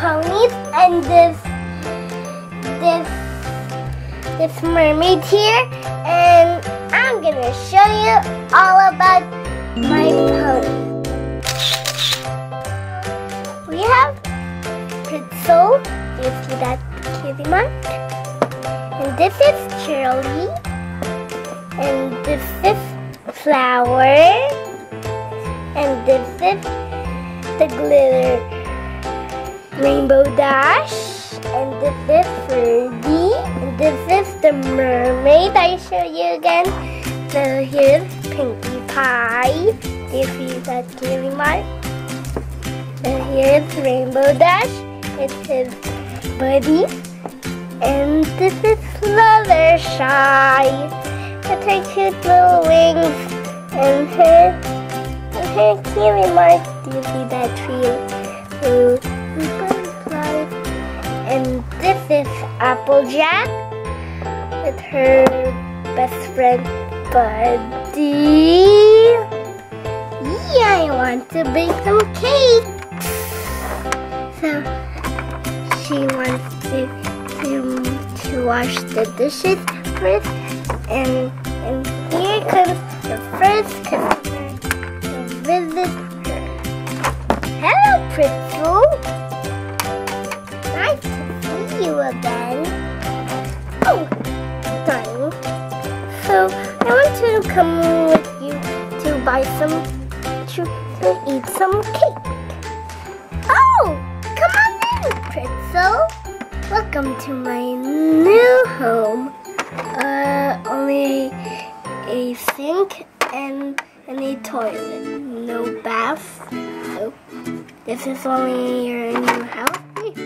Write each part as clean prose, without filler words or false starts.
ponies and this mermaid here, and I'm gonna show you all about my pony. We have Pretzel, do you see that cutie mark? And this is Shirley, and this is Flower, and this is the glitter Rainbow Dash, and this is Ferdy, and this is the mermaid I show you again. So here's Pinkie Pie. Do you see that cutie mark? And here's Rainbow Dash. It's his buddy. And this is Fluttershy. With her cute little wings and her cutie mark. Do you see that tree? Butterflies. And this is Applejack with her best friend Buddy. Yeah, I want to bake some cake. So she wants to wash the dishes first, and here comes the first customer to visit her. Hello, Pretzel. Nice to see you again. Oh, darling. So I want to come with you to buy to eat some cake. Oh, come on in, Pretzel. Welcome to my new home. Only a sink and a toilet. No bath. So this is only your new house.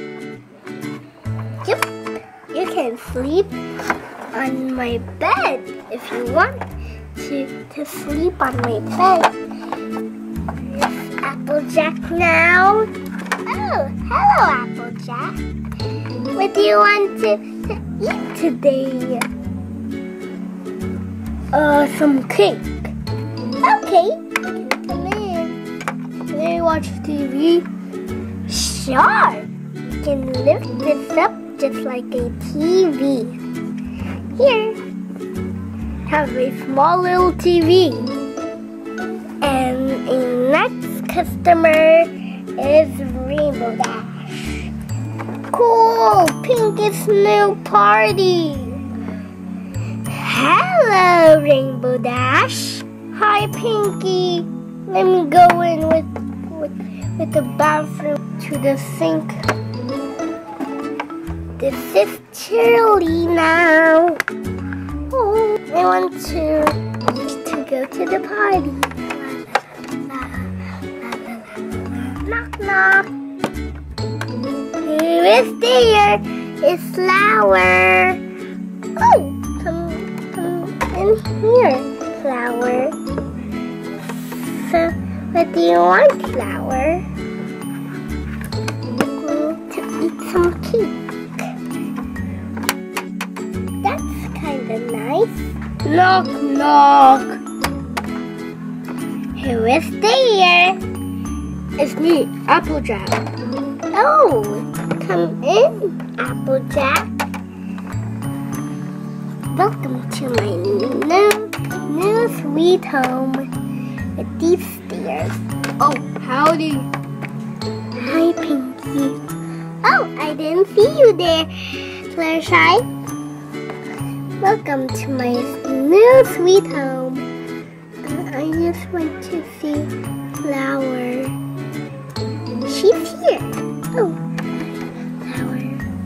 Yep. You can sleep on my bed if you want to sleep on my bed. Here's Applejack now. Oh, hello, Applejack. What do you want to eat today? Some cake. Okay, you can come in. Can I watch TV? Sure. You can lift this up just like a TV. Here, have a small little TV. And a next customer is Rainbow Dash. Cool! Pinkie's new party! Hello, Rainbow Dash! Hi, Pinkie! Let me go in with the bathroom to the sink. This is Shirley now. Oh, I want to go to the party. Knock, knock. Who is there? It's Flower. Oh, come in here, Flower. So, what do you want, Flower? To eat some cake. That's kind of nice. Knock, knock. Who is there? It's me, Applejack. Oh, come in, Applejack. Welcome to my new sweet home with these stairs. Oh, howdy. Hi, Pinkie. Oh, I didn't see you there, Fluttershy. Welcome to my new sweet home. I just want to see Flower. She's here. Oh, Flower.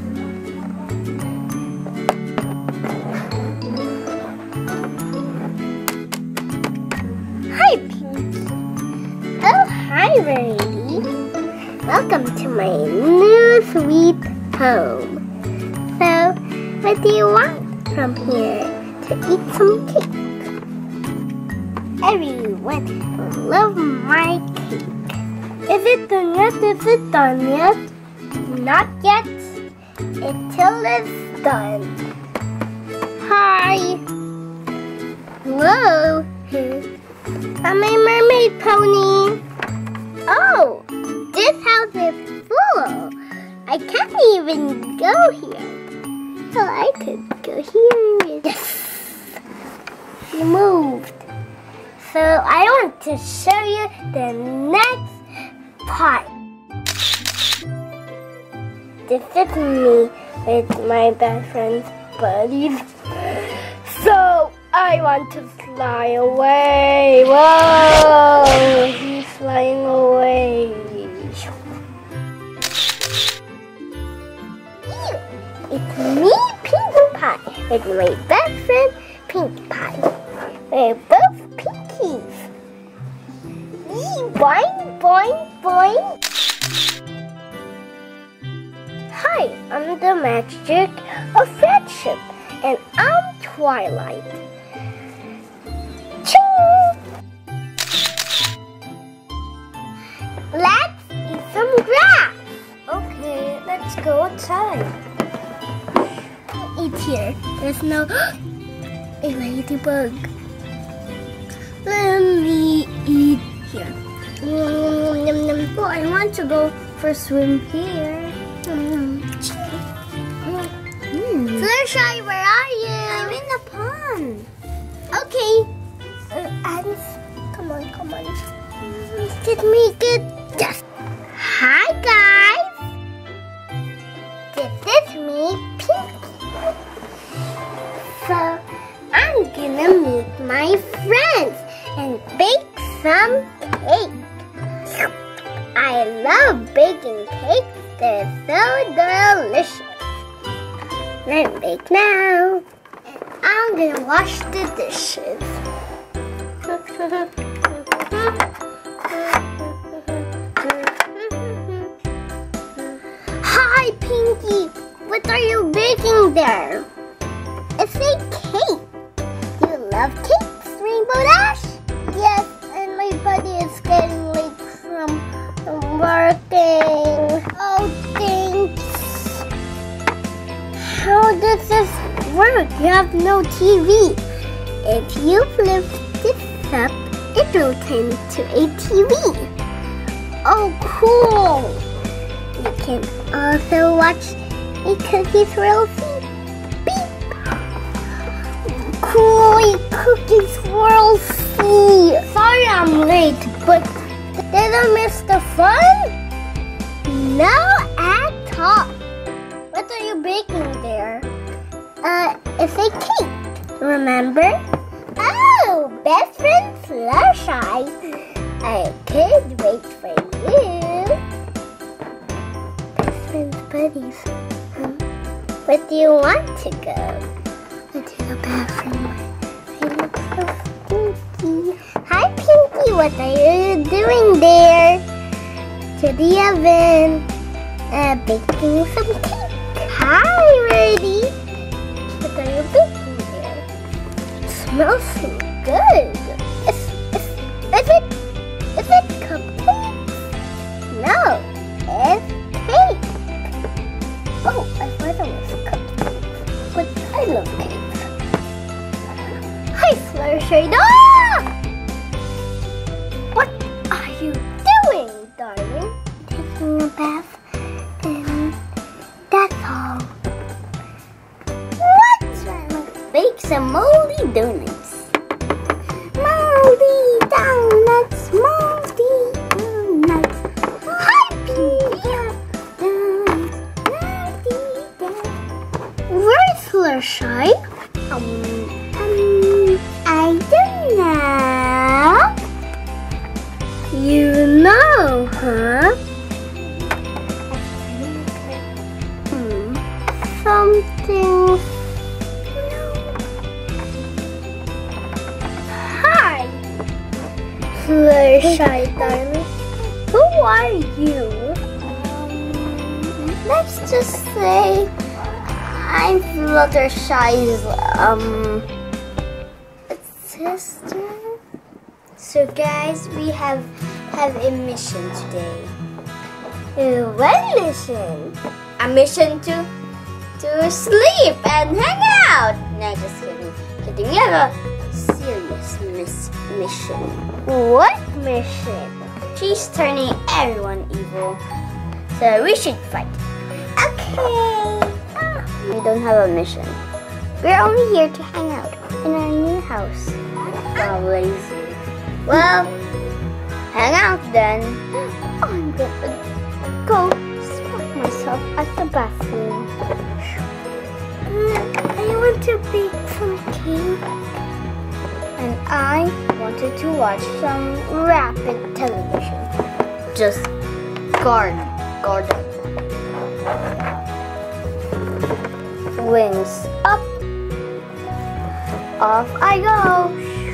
Hi, Pinkie. Oh, hi, Verity. Welcome to my new sweet home. So, what do you want from here to eat some cake? Everyone will love my cake. Is it done yet? Is it done yet? Not yet. Until it's done. Hi. Hello. I'm a mermaid pony. Oh, this house is full. I can't even go here. So I could go here. Yes! You moved. So I want to show you the next part. This is me with my best friend's buddies. So I want to fly away. Whoa! He's flying away. It's me, Pinkie Pie, with my best friend, Pinkie Pie. We're both pinkies. Boing, boing, boing. Hi, I'm the magic of friendship, and I'm Twilight. Ching! Let's eat some grass. Okay, let's go outside. Eat here. There's no a ladybug. Let me eat here. Oh, I want to go for a swim here. Fluttershy, where are you? I'm in the pond. Okay. Ants, come on, come on. Get me good. Yes. Hi, guys. This is me, Pinkie. So, I'm gonna meet my friends and bake some cake. I love baking cakes. They're so delicious. Let's bake now. I'm gonna wash the dishes. Hi, Pinkie. What are you baking there? It's a cake. You love cakes, Rainbow Dash? Yes, and my body is getting late from working. Oh, thanks. How does this work? You have no TV. If you flip this up, it will turn into a TV. Oh, cool. You can also watch a Cookies Swirl beep. Cool, Cookies Swirl C. Sorry I'm late, but did I miss the fun? No at all. What are you baking there? It's a cake. Remember? Oh, best friend Fluttershy. I could wait for you. Best friends, buddies. Where do you want to go? To the bathroom. I look so stinky. Hi, Pinkie. What are you doing there? To the oven. Baking some cake. Hi, Rudy. What are you baking there? It smells so good. Is it cupcakes? No, it's cake. Oh, I thought it was cupcakes. But I love cakes. Hi, Fluttershy. Ah! What are you doing, darling? Taking a bath, and that's all. What's wrong? Let's bake some moldy donuts. Moldy donuts, moldy donuts. Hi, Pinkie. Where's Fluttershy? I don't know. You know, huh? Something. Hi, Fluttershy, darling. Who are you? Let's just say I'm Fluttershy's sister. So guys, we have a mission today. What mission? A mission to sleep and hang out. No, just kidding. We have a serious mission. What mission? She's turning everyone evil. So we should fight. Okay. We don't have a mission. We're only here to hang out in our new house. Wow, lazy. Well, hang out then. I'm gonna go spot myself at the bathroom. I want to bake some cake. And I wanted to watch some rapid television. Just garden. Wings up. Off I go.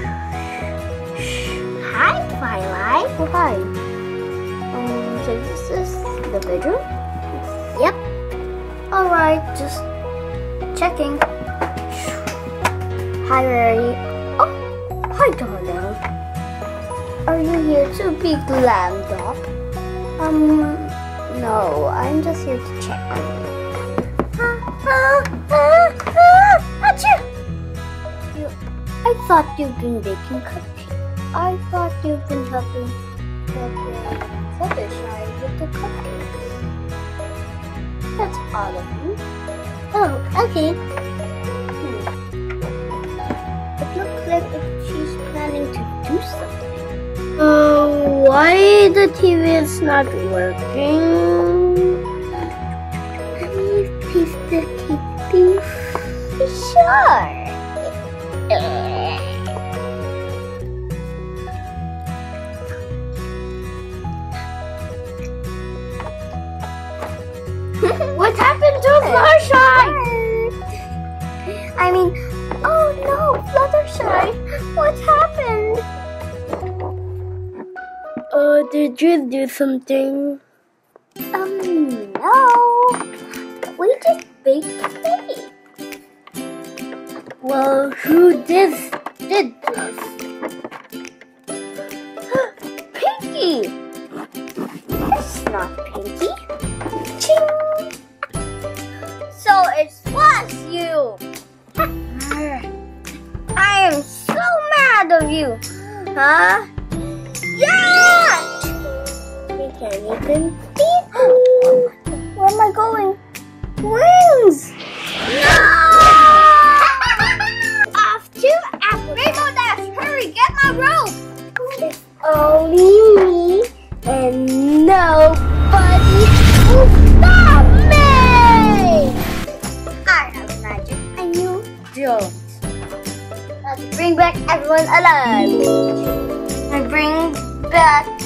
Hi, Twilight. Oh, hi. So this is the bedroom? Yep. Alright, just checking. Hi, Rary. Oh, hi, darling. Are you here to be glammed up? No, I'm just here to check on you. I thought you've been baking cupcakes. I thought you've been helping Fluttershy with the cupcakes. That's all of you. Oh, okay. It looks like she's planning to do something. Why the TV is not working? Let me taste the cake, please. Sure. What happened to Fluttershy? I mean, oh no, Fluttershy, what happened? Did you do something? No. We just baked cake. Well, who did this? Pinky! It's not Pinky. Ching! So it was you! I am so mad of you! Huh? Yeah! You can't even beat me. Where am I going? Wings! No! Off to Rainbow Dash! Hurry, get my rope! It's only me and nobody will stop me! I have magic and you don't. Let's bring back everyone alive. I bring back